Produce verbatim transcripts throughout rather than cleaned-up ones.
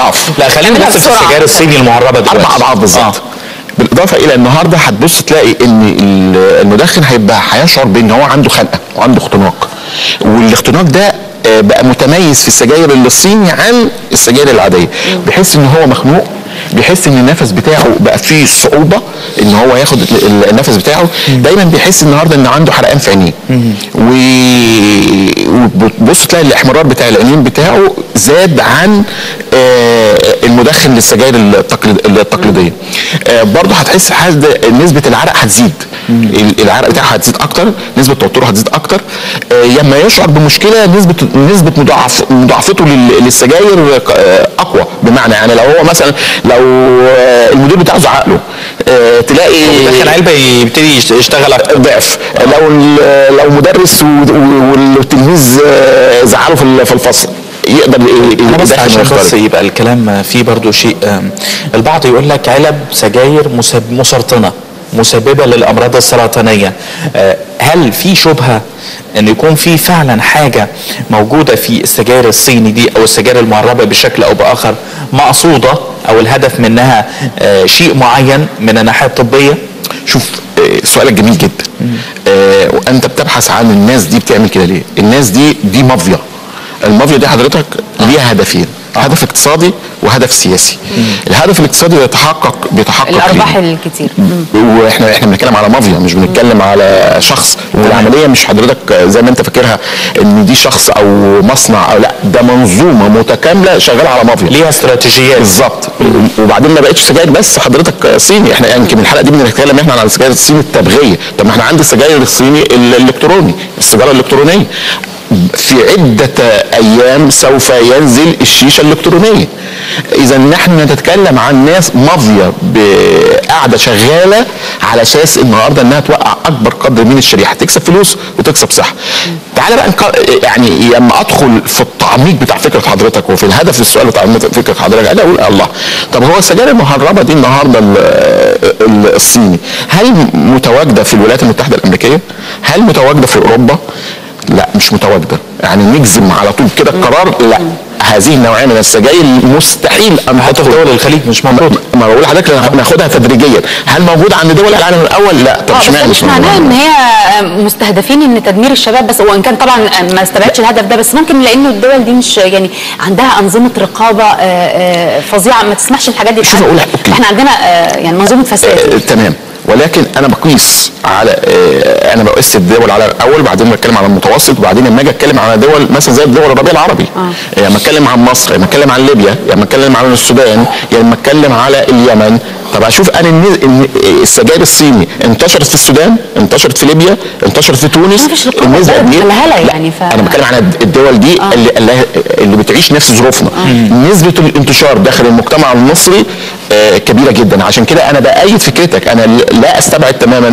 اضعاف. لا خلينا نبص في السجاير الصيني المهربه دلوقتي. اربع اضعاف بالظبط. آه. بالاضافه الى النهارده هتبص تلاقي ان المدخن هيبقى هيشعر بان هو عنده خنقه وعنده اختناق، والاختناق ده بقى متميز في السجاير الصيني عن السجاير العاديه، بحيث ان هو مخنوق، بيحس ان النفس بتاعه بقى فيه صعوبه ان هو ياخد النفس بتاعه، دايما بيحس النهارده ان عنده حرقان في عينيه، وبص تلاقي الاحمرار بتاع العينين بتاعه زاد عن المدخن للسجاير التقليديه. برضه هتحس نسبه العرق هتزيد، العرق بتاعه هتزيد اكتر، نسبه توتره هتزيد اكتر، لما يشعر بمشكله نسبه نسبه مضاعف مضاعفته للسجاير اقوى. بمعنى يعني لو هو مثلا لو المدير بتاعه زعق له تلاقي داخل علبه يبتدي يشتغل ضعف. لو لو مدرس والتلميذ زعله في الفصل يقدر بس عشان بس يبقى الكلام فيه برضو شيء، البعض يقول لك علب سجاير مسرطنه مسببه للامراض السرطانيه، هل في شبهه ان يكون في فعلا حاجه موجوده في السجاير الصيني دي او السجاير المهربه بشكل او باخر مقصوده او الهدف منها شيء معين من الناحيه الطبيه؟ شوف سؤالك جميل جدا. آه وانت بتبحث عن الناس دي بتعمل كده ليه؟ الناس دي دي مافيا. المافيا دي حضرتك ليها هدفين، آه. هدف اقتصادي وهدف سياسي. مم. الهدف الاقتصادي بيتحقق بيتحقق الارباح الكتير، واحنا احنا بنتكلم على مافيا مش بنتكلم على شخص، والعمليه مش حضرتك زي ما انت فاكرها ان دي شخص او مصنع او لا، ده منظومه متكامله شغاله على مافيا ليها استراتيجيات بالظبط. وبعدين ما بقتش سجاير بس حضرتك صيني، احنا يعني يمكن الحلقه دي بنتكلم احنا عن السجاير الصيني التبغيه. طب ما احنا عندنا السجاير الصيني الالكتروني، السيجاره الالكترونيه. في عدة أيام سوف ينزل الشيشة الإلكترونية. إذا نحن نتكلم عن ناس مافيا قاعدة شغالة على أساس النهارده إنها توقع أكبر قدر من الشريحة، تكسب فلوس وتكسب صحة. تعالى بقى يعني لما أدخل في التعميق بتاع فكرة حضرتك وفي الهدف السؤال بتاع فكرة حضرتك، أنا أقول الله، طب هو السجاير المهربة دي النهارده الصيني هل متواجدة في الولايات المتحدة الأمريكية؟ هل متواجدة في أوروبا؟ لا مش متواجده، يعني نجزم على طول كده القرار لا، هذه النوعيه من السجاير مستحيل ان حتى في دول الخليج مش موجوده. ما بقول لحضرتك ناخدها تدريجيا. هل موجوده عند دول العالم الاول؟ لا. طب اشمعنى مش معناه ان هي مستهدفين ان تدمير الشباب بس، وان كان طبعا ما استبعدش الهدف ده، بس ممكن لانه الدول دي مش يعني عندها انظمه رقابه فظيعه ما تسمحش الحاجات دي. شوف اقول لك احنا عندنا يعني منظومه فساد. تمام، ولكن انا بقيس على اه انا بقيس الدول على الاول، بعدين بتكلم على المتوسط، وبعدين لما اجي اتكلم على دول مثلا زي الدول الربيع العربي، آه. لما اتكلم عن مصر، لما اتكلم عن ليبيا، لما اتكلم عن السودان، لما اتكلم على اليمن. طب اشوف انا ان السجاير الصيني انتشرت في السودان، انتشرت في ليبيا، انتشرت في تونس، النسبه دي يعني ف... انا بتكلم عن الدول دي آه. اللي, اللي بتعيش نفس ظروفنا. آه. نسبه الانتشار داخل المجتمع المصري آه كبيره جدا. عشان كده انا بايد فكرتك، انا لا استبعد تماما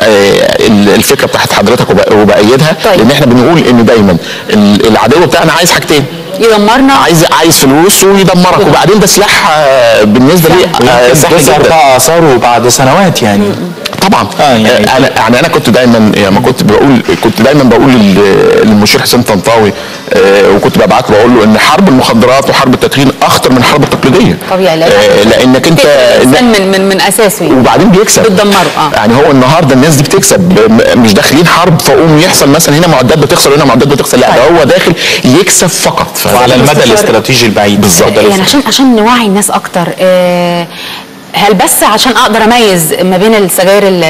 آه الفكره بتاعت حضرتك وبايدها. طيب. لان احنا بنقول ان دايما العدو بتاعنا عايز حاجتين، يدمرنا، عايز عايز فلوس ويدمرك، يدمر. وبعدين ده سلاح بالنسبه لي سلاح جدا اثاره بعد سنوات يعني. طبعا آه يعني انا يعني انا كنت دايما يعني كنت بقول كنت دايما بقول للمشير حسين طنطاوي آه وكنت ببعت له بقول له ان حرب المخدرات وحرب التدخين اخطر من الحرب التقليديه. طبيعي. آه لانك انت من من من اساسه يعني. وبعدين بيكسب، بتدمره. اه يعني هو النهارده الناس دي بتكسب، مش داخلين حرب فقوم يحصل مثلا هنا معدات بتخسر وهنا معدات بتخسر، لا ده هو داخل يكسب فقط. وعلى المدى الاستراتيجي البعيد بالظبط. يعني عشان عشان نوعي الناس اكتر، آه هل بس عشان اقدر اميز ما بين السجاير ال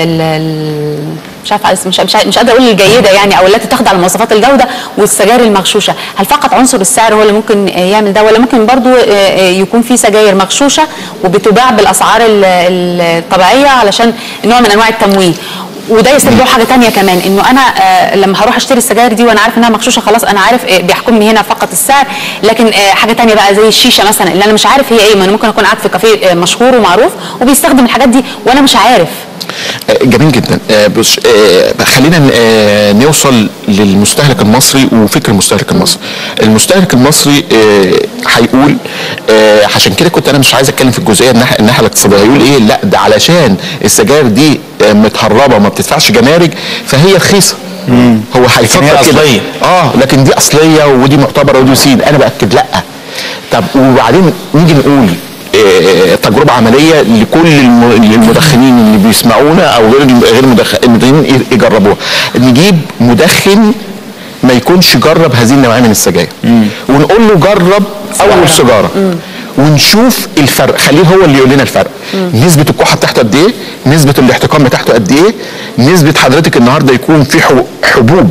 ال مش عارفه مش مش مش قادره اقول الجيده يعني او التي تخضع لمواصفات الجوده والسجاير المغشوشه، هل فقط عنصر السعر هو اللي ممكن يعمل ده، ولا ممكن برضو يكون في سجاير مغشوشه وبتباع بالاسعار الطبيعيه علشان نوع من انواع التمويه؟ وده يستلزم حاجه ثانيه كمان، انه انا آه لما هروح اشتري السجاير دي وانا عارف انها مغشوشه خلاص، انا عارف آه بيحكمني هنا فقط السعر، لكن آه حاجه ثانيه بقى زي الشيشه مثلا اللي انا مش عارف هي ايه، ما انا ممكن اكون قاعد في كافيه آه مشهور ومعروف وبيستخدم الحاجات دي وانا مش عارف. جميل جدا. بص خلينا نوصل للمستهلك المصري وفكر المستهلك المصري. المستهلك المصري هيقول، عشان كده كنت انا مش عايز اتكلم في الجزئيه الناحيه الناحيه الاقتصاديه، هيقول ايه؟ لا ده علشان السجاير دي متهربه وما بتدفعش جمارك فهي رخيصه. هو هيفكر كده اه لكن دي اصليه ودي معتبره ودي وسيل. انا باكد لا، طب وبعدين نيجي نقول آه، تجربه عمليه لكل الم- المدخنين اللي بيسمعونا او غير غير المدخ- المدخنين يجربوها. نجيب مدخن ما يكونش جرب هذه النوعيه من السجاير ونقول له جرب اول سيجاره ونشوف الفرق، خليه هو اللي يقول لنا الفرق. نسبه الكحه بتاعته قد ايه، نسبه الاحتقان بتاعته قد ايه، نسبه حضرتك النهارده يكون في حو- حبوب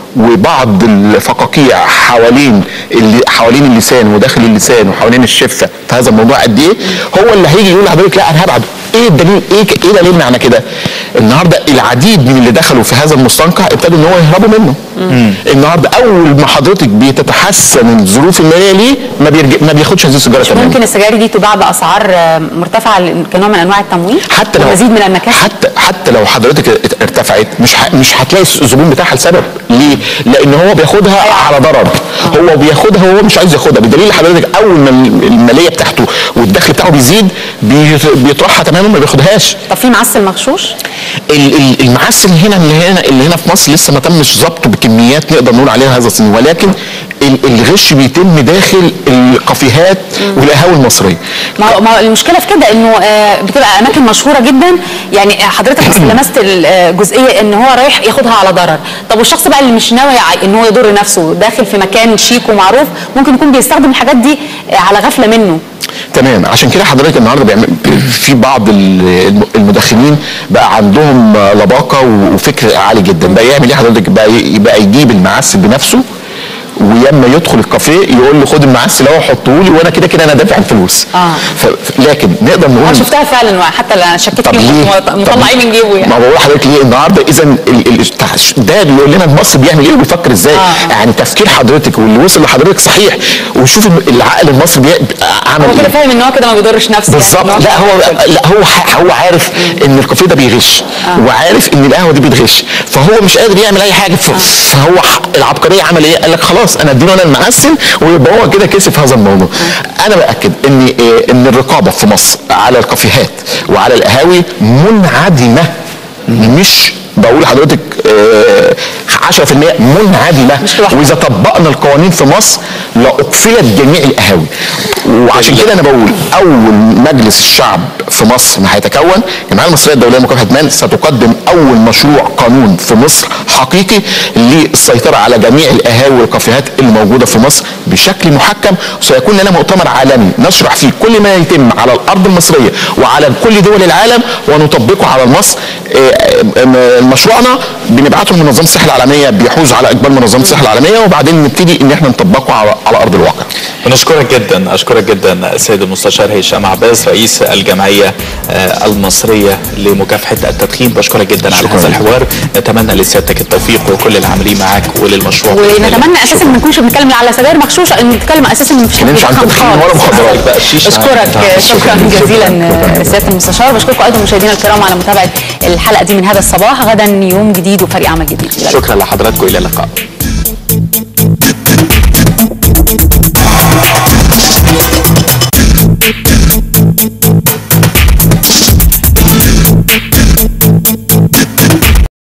وبعض الفقاقيع حوالين اللي حوالين اللسان وداخل اللسان وحوالين الشفه في هذا الموضوع قد ايه، هو اللي هيجي يقول لحضرتك لا انا هبعد. ايه الدليل؟ ايه ايه دليل معنى كده؟ النهارده العديد من اللي دخلوا في هذا المستنقع ابتدوا ان هو يهربوا منه. النهارده اول ما حضرتك بتتحسن الظروف الماليه ليه ما بيرجع ما بياخدش هذه السيجاره تماما. ممكن السجاير دي تباع باسعار آه، مرتفعه كنوع من انواع التمويل حتى لو ومزيد من النكاسه. حتى حتى لو حضرتك ارتفعت مش ح... مش هتلاقي الزبون بتاعها لسبب ليه؟ لان هو بياخدها على ضرر. هو بياخدها وهو مش عايز ياخدها، بدليل حضرتك اول ما الماليه بتاعته والدخل بتاعه بيزيد بي- بيطرحها تماما ما بياخدهاش. طب في معسل مغشوش؟ ال- ال- المعسل هنا اللي هنا اللي هنا في مصر لسه ما تمش ضبطه بكميات نقدر نقول عليها هذا الصين، ولكن ال- الغش بيتم داخل الكافيهات والقهاوي المصريه. ما هو- ما هو المشكله في كده انه آه، بتبقى اماكن مشهوره جدا، يعني حضرتك بس لمست الجزئيه ان هو رايح ياخدها على ضرر. طب والشخص بقى اللي مش ناوي ع- ان هو يضر نفسه داخل في مكان شيك ومعروف ممكن يكون بيستخدم الحاجات دي آه، على غفله منه. تمام، عشان كده حضرتك النهارده بيعمل في بعض ال- المدخنين بقى عندهم لباقه وفكر عالي جدا. بقى يعمل ايه حضرتك؟ بقى ي- بقى يجيب المعسل بنفسه، وياما يدخل الكافيه يقول له خد المعسل اهو حطه لي وانا كده كده انا دافع الفلوس. آه. ف... لكن نقدر نقول انا شفتها فعلا حتى انا شكيت طب فيه ليه؟ مطلعيه من جيبه يعني. ما بقول لحضرتك ليه النهارده اذا ال- ال- ده بيقول لنا مصر بيعمل ايه وبيفكر ازاي. آه. يعني تفكير حضرتك واللي وصل لحضرتك صحيح، وشوف العقل المصري بي- عمل هو كده ايه. فاهم ان هو كده ما بيضرش نفسه بالظبط. يعني. لا هو لا هو ح- هو عارف ان الكافيه ده بيغش وعارف ان القهوه دي بتغش، فهو مش قادر يعمل اي حاجه. ف- فهو ح- العبقريه عمل ايه؟ قال لك خلاص انا اديله انا المعسل ويبقى هو كده كسب هذا الموضوع. انا باكد ان إيه، ان الرقابه في مصر على الكافيهات وعلى القهاوي منعدمه، مش بقول لحضرتك آه، عشرة في المية منعدمه. مش لوحدها. واذا طبقنا القوانين في مصر لاقفلت جميع القهاوي. وعشان كده انا بقول اول مجلس الشعب في مصر ما هيتكون الجمعيه المصريه الدوليه لمكافحه الادمان ستقدم اول مشروع قانون في مصر حقيقي للسيطره على جميع القهاوي والكافيهات اللي موجوده في مصر بشكل محكم. وسيكون لنا مؤتمر عالمي نشرح فيه كل ما يتم على الارض المصريه وعلى كل دول العالم ونطبقه على مصر. آه، آه، مشروعنا بنبعته لمنظمه الصحه العالميه بيحوز على اقبال منظمه الصحه العالميه، وبعدين نبتدي ان احنا نطبقه على, على ارض الواقع. بنشكرك جدا، اشكرك جدا السيد المستشار هشام عباس رئيس الجمعيه آه، المصريه لمكافحه التدخين. بشكرك جدا على شكراً. هذا الحوار، نتمنى لسيادتك التوفيق وكل العاملين معاك وللمشروع. ونتمنى اساسا ما نكونش بنتكلم على سجاير مغشوشه، ان نتكلم اساسا ان مفيش حد نمشي عن بيدخن تدخين ولا خالص. مخدرات. بقى الشيشة. اشكرك شكرا جزيلا سياده المستشار. بشكركم ايضا مشاهدينا الكرام على متابعه الحلقه دي من هذا الصباح. غدا يوم جديد وفريق عمل جديد. شكرا لحضراتكم، الى اللقاء.